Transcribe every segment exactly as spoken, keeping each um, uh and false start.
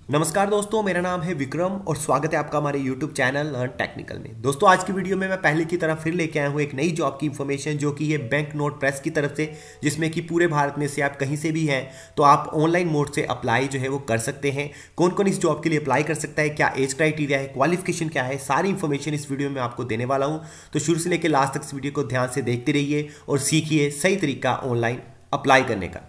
नमस्कार दोस्तों, मेरा नाम है विक्रम और स्वागत है आपका हमारे YouTube चैनल लर्न टेक्निकल में। दोस्तों, आज की वीडियो में मैं पहले की तरह फिर लेके आया हूँ एक नई जॉब की इन्फॉर्मेशन, जो कि ये बैंक नोट प्रेस की तरफ से, जिसमें कि पूरे भारत में से आप कहीं से भी हैं तो आप ऑनलाइन मोड से अप्लाई जो है वो कर सकते हैं। कौन कौन इस जॉब के लिए अप्लाई कर सकता है, क्या एज क्राइटेरिया है, क्वालिफिकेशन क्या है, सारी इन्फॉर्मेशन इस वीडियो में आपको देने वाला हूँ। तो शुरू से लेकर लास्ट तक इस वीडियो को ध्यान से देखते रहिए और सीखिए सही तरीका ऑनलाइन अप्लाई करने का।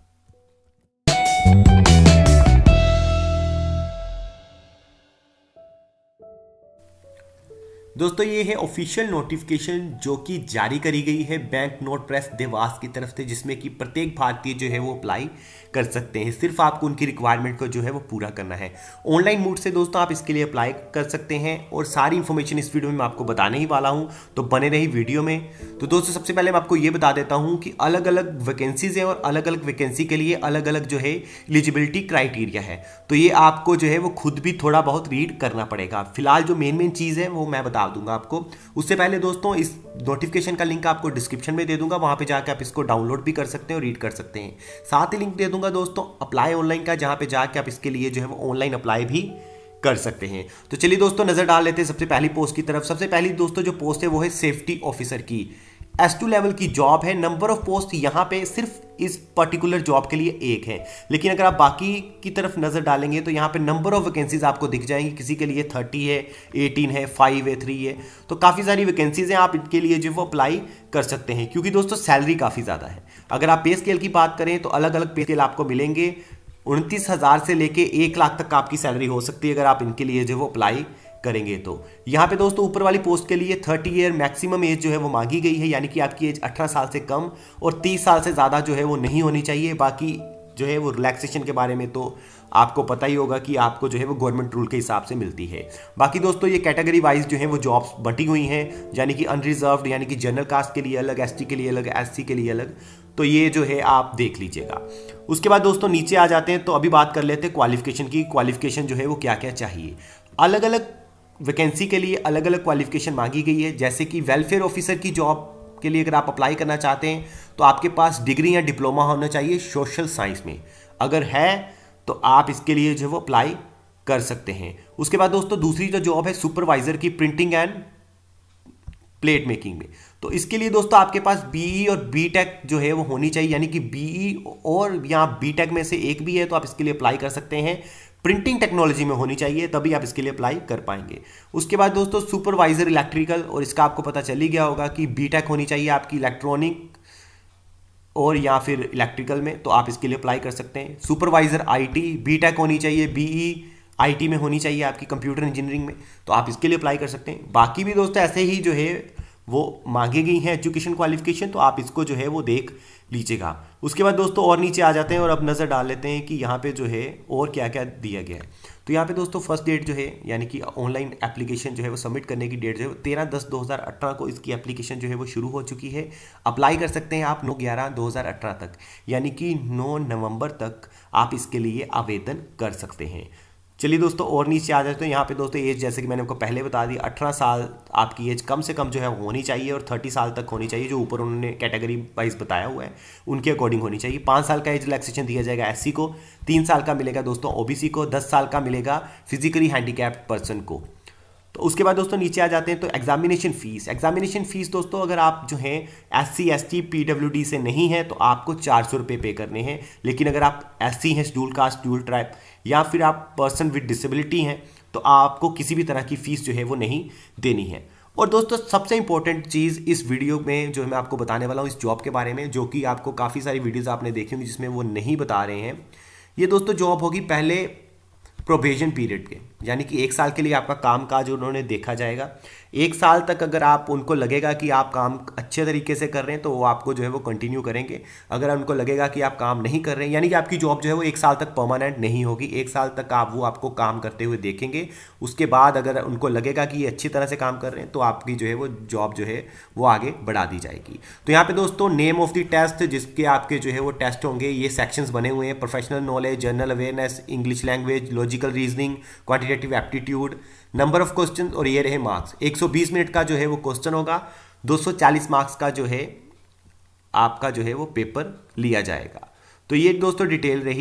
दोस्तों, ये है ऑफिशियल नोटिफिकेशन जो कि जारी करी गई है बैंक नोट प्रेस देवास की तरफ से, जिसमें कि प्रत्येक भारतीय जो है वो अप्लाई कर सकते हैं। सिर्फ आपको उनकी रिक्वायरमेंट को जो है वो पूरा करना है। ऑनलाइन मोड से दोस्तों आप इसके लिए अप्लाई कर सकते हैं और सारी इंफॉर्मेशन इस वीडियो में मैं आपको बताने ही वाला हूं, तो बने रही वीडियो में। तो दोस्तों, सबसे पहले मैं आपको ये बता देता हूं कि अलग अलग वैकेंसीज हैं और अलग अलग वैकेंसी के लिए अलग अलग जो है एलिजिबिलिटी क्राइटेरिया है। तो ये आपको जो है वो खुद भी थोड़ा बहुत रीड करना पड़ेगा। फिलहाल जो मेन मेन चीज़ है वो मैं बता दूंगा आपको। उससे पहले दोस्तों, इस नोटिफिकेशन का लिंक आपको डिस्क्रिप्शन में दे दूंगा, वहां पे जाकर आप इसको डाउनलोड भी कर सकते हैं और रीड कर सकते हैं। साथ ही लिंक दे दूंगा दोस्तों अप्लाई ऑनलाइन का, जहां पे जाके आप इसके लिए जो है वो ऑनलाइन अप्लाई भी कर सकते हैं। तो चलिए दोस्तों, नजर डाल लेते हैं सबसे पहली पोस्ट की तरफ। सबसे पहली दोस्तों जो पोस्ट है वो है सेफ्टी ऑफिसर की। एस टू लेवल की जॉब है। नंबर ऑफ पोस्ट यहाँ पे सिर्फ इस पर्टिकुलर जॉब के लिए एक है, लेकिन अगर आप बाकी की तरफ नजर डालेंगे तो यहाँ पे नंबर ऑफ वैकेंसीज आपको दिख जाएंगी। किसी के लिए थर्टी है, एटीन है, फाइव है, थ्री है, तो काफ़ी सारी वैकेंसीज हैं। आप इनके लिए जो वो अप्लाई कर सकते हैं, क्योंकि दोस्तों सैलरी काफ़ी ज़्यादा है। अगर आप पे स्केल की बात करें तो अलग अलग पे स्केल आपको मिलेंगे। उनतीस हज़ार से लेके एक लाख तक आपकी सैलरी हो सकती है अगर आप इनके लिए जो वो अप्लाई करेंगे। तो यहाँ पे दोस्तों ऊपर वाली पोस्ट के लिए थर्टी ईयर मैक्सिमम एज जो है वो मांगी गई है, यानी कि आपकी एज अठारह साल से कम और तीस साल से ज़्यादा जो है वो नहीं होनी चाहिए। बाकी जो है वो रिलैक्सेशन के बारे में तो आपको पता ही होगा कि आपको जो है वो गवर्नमेंट रूल के हिसाब से मिलती है। बाकी दोस्तों ये कैटेगरी वाइज जो है वो जॉब्स बटी हुई हैं, यानी कि अनरिजर्व्ड यानी कि जनरल कास्ट के लिए अलग, एसटी के लिए अलग, एससी के लिए अलग। तो ये जो है आप देख लीजिएगा। उसके बाद दोस्तों नीचे आ जाते हैं, तो अभी बात कर लेते हैं क्वालिफिकेशन की। क्वालिफिकेशन जो है वो क्या क्या चाहिए। अलग अलग वैकेंसी के लिए अलग अलग क्वालिफिकेशन मांगी गई है। जैसे कि वेलफेयर ऑफिसर की जॉब के लिए अगर आप अप्लाई करना चाहते हैं तो आपके पास डिग्री या डिप्लोमा होना चाहिए सोशल साइंस में। अगर है तो आप इसके लिए जो वो अप्लाई कर सकते हैं। उसके बाद दोस्तों दूसरी जो जॉब है सुपरवाइजर की प्रिंटिंग एंड प्लेट मेकिंग में, तो इसके लिए दोस्तों आपके पास बीई और बीटेक जो है वो होनी चाहिए, यानी कि बीई और या बीटेक में से एक भी है तो आप इसके लिए अप्लाई कर सकते हैं। प्रिंटिंग टेक्नोलॉजी में होनी चाहिए, तभी आप इसके लिए अप्लाई कर पाएंगे। उसके बाद दोस्तों सुपरवाइजर इलेक्ट्रिकल, और इसका आपको पता चल ही गया होगा कि बीटेक होनी चाहिए आपकी इलेक्ट्रॉनिक और या फिर इलेक्ट्रिकल में, तो आप इसके लिए अप्लाई कर सकते हैं। सुपरवाइजर आईटी, बीटेक होनी चाहिए, बीई आईटी में होनी चाहिए आपकी कंप्यूटर इंजीनियरिंग में, तो आप इसके लिए अप्लाई कर सकते हैं। बाकी भी दोस्तों ऐसे ही जो है वो मांगी गई हैं एजुकेशन क्वालिफिकेशन, तो आप इसको जो है वो देख लीजिएगा। उसके बाद दोस्तों और नीचे आ जाते हैं और अब नज़र डाल लेते हैं कि यहाँ पे जो है और क्या क्या दिया गया है। तो यहाँ पे दोस्तों फर्स्ट डेट जो है, यानी कि ऑनलाइन एप्लीकेशन जो है वो सबमिट करने की डेट जो है तेरह दस दो हज़ार अठारह को इसकी एप्लीकेशन जो है वो शुरू हो चुकी है। अप्लाई कर सकते हैं आप नौ ग्यारह दो हज़ार अठारह तक, यानी कि नौ नवंबर तक आप इसके लिए आवेदन कर सकते हैं। चलिए दोस्तों और नीचे आ जाते हैं। यहाँ पे दोस्तों एज, जैसे कि मैंने आपको पहले बता दी, अठारह साल आपकी एज कम से कम जो है होनी चाहिए और तीस साल तक होनी चाहिए, जो ऊपर उन्होंने कैटेगरी वाइज बताया हुआ है उनके अकॉर्डिंग होनी चाहिए। पाँच साल का एज रिलैक्सेशन दिया जाएगा एससी को, तीन साल का मिलेगा दोस्तों ओबीसी को, दस साल का मिलेगा फिजिकली हैंडीकैप्ड पर्सन को। तो उसके बाद दोस्तों नीचे आ जाते हैं तो एग्जामिनेशन फीस। एग्जामिनेशन फीस दोस्तों अगर आप जो हैं S C S T P W D से नहीं है तो आपको चार सौ रुपये पे करने हैं, लेकिन अगर आप एस सी हैं, शेड्यूल कास्ट, शेड्यूल ट्राइब, या फिर आप पर्सन विद डिसेबिलिटी हैं तो आपको किसी भी तरह की फीस जो है वो नहीं देनी है। और दोस्तों सबसे इंपॉर्टेंट चीज़ इस वीडियो में जो मैं आपको बताने वाला हूँ इस जॉब के बारे में, जो कि आपको काफ़ी सारी वीडियोज़ आपने देखी होंगी जिसमें वो नहीं बता रहे हैं। ये दोस्तों जॉब होगी पहले प्रोबेशन पीरियड के, यानी कि एक साल के लिए आपका काम काज उन्होंने देखा जाएगा। एक साल तक अगर आप उनको लगेगा कि आप काम अच्छे तरीके से कर रहे हैं तो वो आपको जो है वो कंटिन्यू करेंगे। अगर उनको लगेगा कि आप काम नहीं कर रहे हैं, यानी कि आपकी जॉब जो है वो एक साल तक परमानेंट नहीं होगी, एक साल तक आप वो आपको काम करते हुए देखेंगे। उसके बाद अगर उनको लगेगा कि ये अच्छी तरह से काम कर रहे हैं तो आपकी जो है वो जॉब जो है वो आगे बढ़ा दी जाएगी। तो यहाँ पे दोस्तों नेम ऑफ द टेस्ट, जिसके आपके जो है वो टेस्ट होंगे, ये सेक्शंस बने हुए हैं। Professional knowledge, general awareness, English language, logical reasoning, quantitative aptitude, number of question और ये रहे मार्क्स। एक सौ बीस मिनट का जो है वो क्वेश्चन होगा, दो सौ चालीस मार्क्स का जो है आपका जो है वो पेपर लिया जाएगा। तो ये दोस्तों डिटेल रही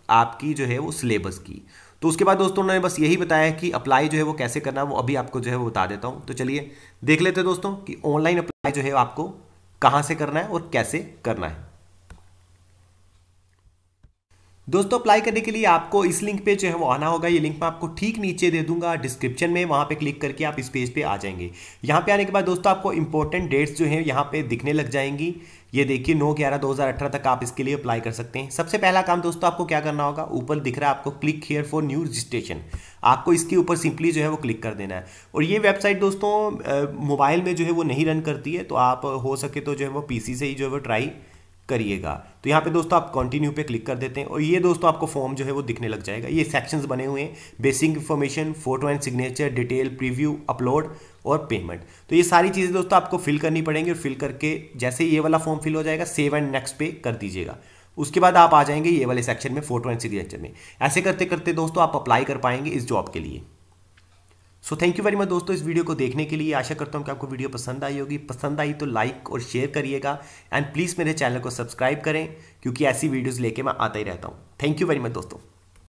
आपकी जो है वो सिलेबस की। तो उसके बाद दोस्तों उन्होंने बस यही बताया कि अप्लाई जो है वो कैसे करना है, वो अभी आपको जो है वो बता देता हूँ। तो चलिए देख लेते हैं दोस्तों कि ऑनलाइन अप्लाई जो है आपको कहाँ से करना है और कैसे करना है। दोस्तों अप्लाई करने के लिए आपको इस लिंक पे जो है वो आना होगा। ये लिंक मैं आपको ठीक नीचे दे दूंगा डिस्क्रिप्शन में, वहां पे क्लिक करके आप इस पेज पे आ जाएंगे। यहाँ पे आने के बाद दोस्तों आपको इंपॉर्टेंट डेट्स जो है यहाँ पे दिखने लग जाएंगी। ये देखिए नौ ग्यारह दो हज़ार अठारह तक आप इसके लिए अप्लाई कर सकते हैं। सबसे पहला काम दोस्तों आपको क्या करना होगा, ऊपर दिख रहा है आपको click here for new registration, आपको इसके ऊपर सिंपली जो है वो क्लिक कर देना है। और ये वेबसाइट दोस्तों मोबाइल में जो है वो नहीं रन करती है, तो आप हो सके तो जो है वो पीसी से ही जो है वो ट्राई करिएगा। तो यहाँ पे दोस्तों आप कंटिन्यू पे क्लिक कर देते हैं और ये दोस्तों आपको फॉर्म जो है वो दिखने लग जाएगा। ये सेक्शंस बने हुए हैं, basic information, photo and signature, detail, preview, upload और पेमेंट। तो ये सारी चीज़ें दोस्तों आपको फिल करनी पड़ेंगी और फिल करके जैसे ये वाला फॉर्म फिल हो जाएगा सेव एंड नेक्स्ट पे कर दीजिएगा। उसके बाद आप आ जाएंगे ये वाले सेक्शन में फोटो एंड सिग्नेचर में। ऐसे करते करते दोस्तों आप अप्लाई कर पाएंगे इस जॉब के लिए। So thank you very much दोस्तों इस वीडियो को देखने के लिए। आशा करता हूँ कि आपको वीडियो पसंद आई होगी। पसंद आई तो लाइक और शेयर करिएगा एंड प्लीज़ मेरे चैनल को सब्सक्राइब करें, क्योंकि ऐसी वीडियोस लेके मैं आता ही रहता हूँ। थैंक यू वेरी मच दोस्तों।